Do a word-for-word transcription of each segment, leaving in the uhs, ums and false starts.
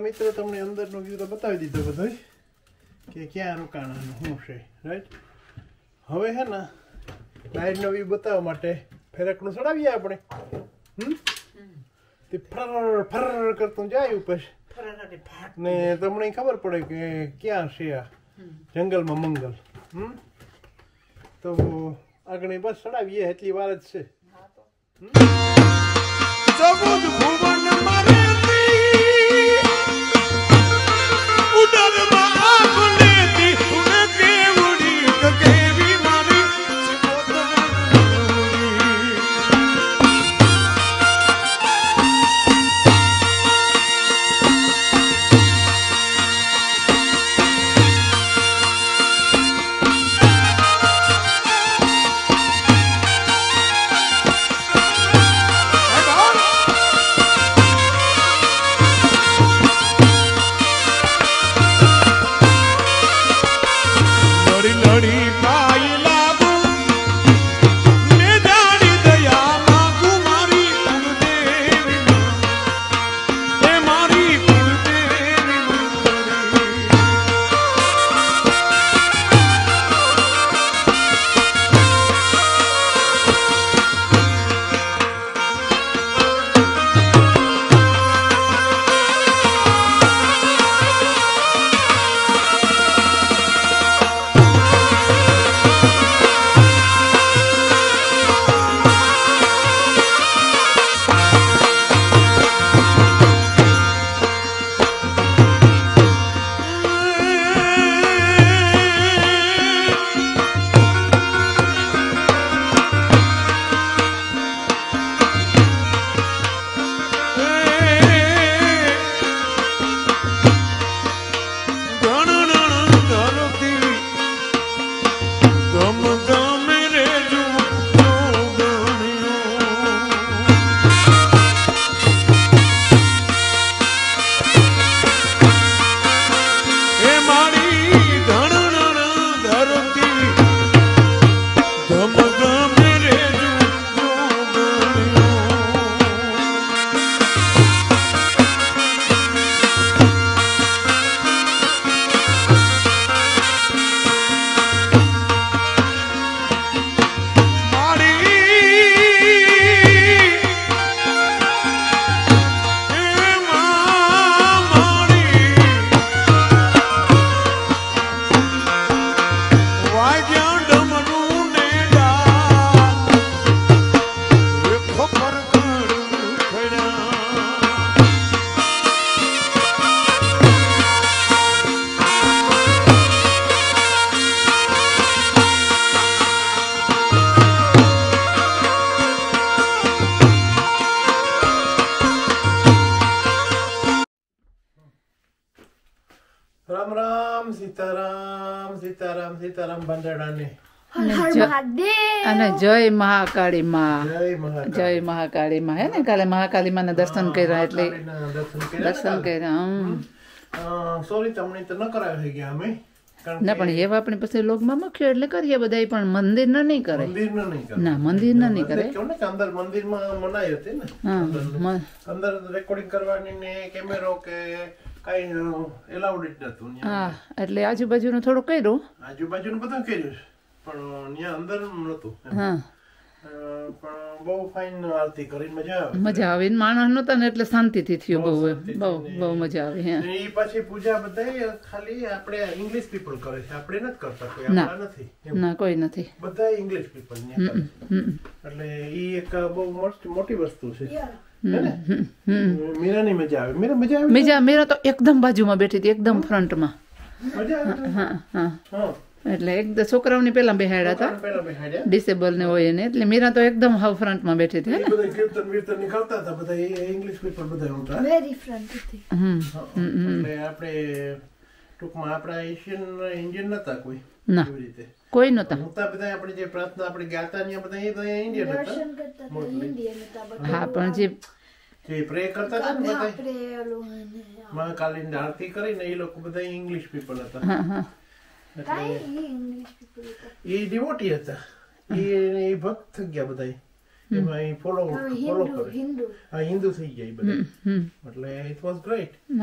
મિત્રો તમને અંદરનો વ્યૂ તો બતાવી દીધો બધો કે ક્યાં રોકાણાનું શું છે રાઈટ. હવે હે ને બહારનો વ્યૂ બતાવવા માટે ફેરકનું ચડાવીએ આપણે. હમ તે ફર ફર કરતું જાય ઉપર ને તમને ખબર પડે કે ક્યાં છે આ જંગલમાં મંગલ. હમ તો આગળ બસ ચડાવીએ એટલી વાર જ છે. રામ રામ સીતારામ સીતારામ સીતારામ બંધાડાને અને જય મહાકાળી માં. જય મહાકાળી જય મહાકાળી માં હે ને કાલે મહાકાળી માં દર્શન કર્યા એટલે દર્શન કર્યા. સોરી તમને તો ન કરાવ્યો થઈ ગયા અમે ના પણ એવા આપણે પછી લોકમાં મુખ્ય એટલે કરીએ બધા પણ મંદિર ના નહીં કરે. મંદિર ના નહીં કરે ના મંદિર ના નહીં કરે. કેવું ને કે અંદર મંદિરમાં મનાઈ હતી ને હા અંદર રેકોર્ડિંગ કરવાની ને કેમેરો કે કઈ એલાઉડ જ નતું. હા એટલે આજુબાજુનું થોડું કર્યું. આજુબાજુનું બધું કર્યું પણ ત્યાં અંદર નતું. હા પણ બહુ ફાઇન આરતી કરીને મજા આવે. મજા આવે માણસ નતા ને એટલે શાંતિથી થયું. બહુ બહુ બહુ મજા આવે. હે એ પછી પૂજા બધા ખાલી આપણે ઇંગ્લિશ પીપલ કરે છે, આપણે નથી કરતા. કોઈ આપણા નથી. ના કોઈ નથી. બધા ઇંગ્લિશ પીપલ ત્યાં કરે. એટલે એ એક બહુ મોટી વસ્તુ છે. મીરાની મજા આવે. મીરા મજા આવે. મજા મીરા તો એકદમ બાજુમાં બેઠી હતી, એકદમ ફ્રન્ટમાં. મજા આવે. હા હા એટલે એકદમ છોકરાઓની પેલા બેહાડ્યા હતા, ડિસેબલ ને હોય ને, એટલે મીરા તો એકદમ હાવ ફ્રન્ટમાં બેઠી હતી. બધા કીર્તન વીર્તન ની કરતા હતા, બધા ઇંગ્લિશ પીપલ બધા હતા. વેરી ફ્રન્ટ હતી. હમ એટલે આપણે ટૂંકમાં આપણા એશિયન ઇન્ડિયન નતા કોઈ. ના રીતે કોઈ નતા. મોટા બધા આપણે જે પ્રાર્થના આપણે ગાતા ને બધા એ બધા ઇન્ડિયન હતા. દર્શન કરતા હતા ઇન્ડિયન હતા. હા પણ જે જે પ્રે કરતા હતા ને બધા આપણે ઓલું મહાકાલીની આરતી કરીને એ લોકો બધા ઇંગ્લિશ પીપલ હતા. હા હા કાઈ ઇંગ્લિશ પીપલ હતા. એ ડિવોટી હતા. એ એ ભક્ત થઈ ગયા બધા. એમાં એ ફોલો ફોલો કરે. હિન્દુ હા હિન્દુ થઈ ગયા બધા. હમ એટલે ઇટ વોઝ ગ્રેટ. હા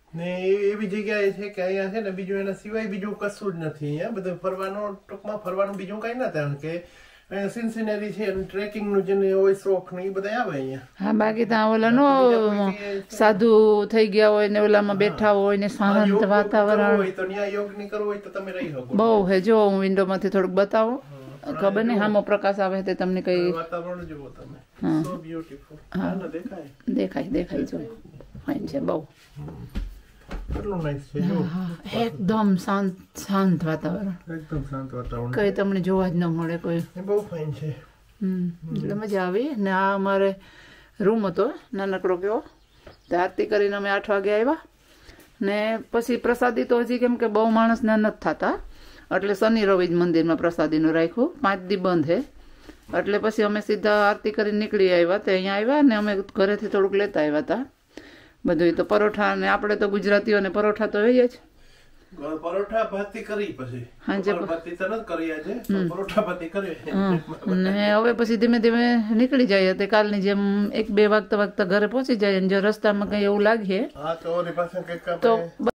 ને એ- એવી જગ્યાએ છે કે અહીંયા છે ને બીજું એના સિવાય બીજું કશું જ નથી. અહીંયા બધું ફરવાનું ટૂંકમાં ફરવાનું બીજું કઈ ના થાય કે અહીંયા સિન્સિનેરી છે ટ્રેકિંગ નું જેને હોય શોખ ને એ બધા આવે અહીંયા. હા બાકી ત્યાં ઓલા નો સાધુ થઈ ગયા હોય ને ઓલામાં બેઠા હોય ને આ શાંત યોગ કરવો વાતાવરણ હોય તો ત્યાં યોગ ની કરવું હોય તો તમે રહી શકો. બહુ હે. જો હું વિન્ડો માંથી થોડુંક બતાવો, ખબર નહીં હામો પ્રકાશ આવે તે તમને કઈ વાતાવરણ જુઓ તમે. હા. So beautiful. હા ને દેખાય. દેખાય દેખાય જો ફાઇન છે બહુ. કેટલું નાઈસ છે જો. હા, એકદમ શાંત શાંત વાતાવરણ, એકદમ શાંત વાતાવરણ. કઈ તમને જોવા જ ન મળે કોઈ. એ બહુ ફાઇન છે. હમ એટલે મજા આવી. ને આ અમારે રૂમ હતો નાનકડો કેવો. તો આરતી કરીને અમે આઠ વાગે આવ્યા ને પછી પ્રસાદી તો હજી કેમ કે બહુ માણસને નથી થતા એટલે શનિ રવિ જ મંદિરમાં પ્રસાદીનું રાખ્યું. પાંચ દી બંધ હે એટલે પછી અમે સીધા આરતી કરીને નીકળી આવ્યા. તે અહીંયા આવ્યા ને અમે ઘરેથી થોડુંક લેતા આવ્યા હતા બધું. તો પરોઠા ને આપણે તો ગુજરાતીઓને પરોઠા તો હોય જ. પરોઠા ભાતી કરી પછી હાંજે પ- ભાતી તો નથી કરી આજે પણ પરોઠા ભાતી કરી. હમ. ને હવે પછી ધીમે ધીમે નીકળી જાય તે કાલની જેમ એક બે વાગતા વાગતા ઘરે પહોંચી જાય. અને જો રસ્તામાં કઈ એવું લાગે હા તો ઓની પાસે કંઈક તો આપણે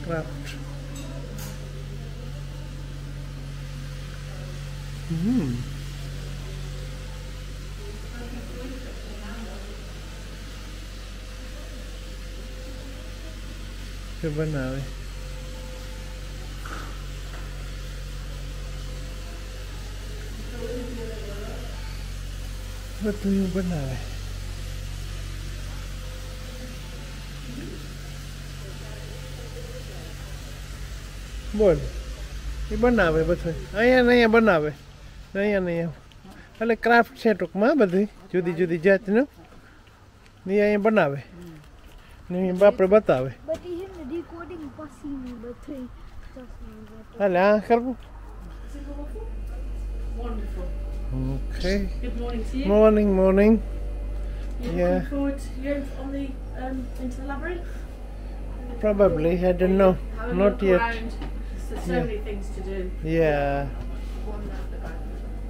ક્રાફ્ટ હમ કે બનાવે બધું બનાવે બોલ એ બનાવે બધું અહીંયા ને અહીંયા બનાવે અહીંયા ને અહીંયા એટલે ક્રાફ્ટ છે ટૂંકમાં બધી જુદી જુદી જાતનું ને અહીંયા બનાવે ને આપણે બતાવે બટ એ છે ને ડીકોડિંગ પછી બધું હાલે આ કરવું Wonderful. Okay. Good morning to you. Morning, morning. You Yeah. looking forward to going on the um, into the labyrinth? Probably, I don't know. Have a Not look yet. around. There's so Yeah. many things to do. Yeah. One at the back.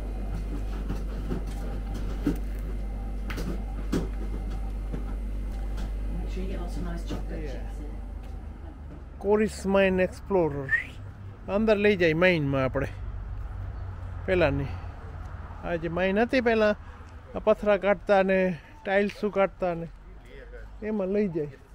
Make sure you get lots of nice chocolate Yeah. chips in. કોરિસ mine explorer અંદર લઈ જાય માઇનમાં આપણે પહેલાંની આ જે mine હતી પહેલાં આ પથરા કાઢતા ને ટાઇલ્સું કાઢતા ને એમાં લઈ જાય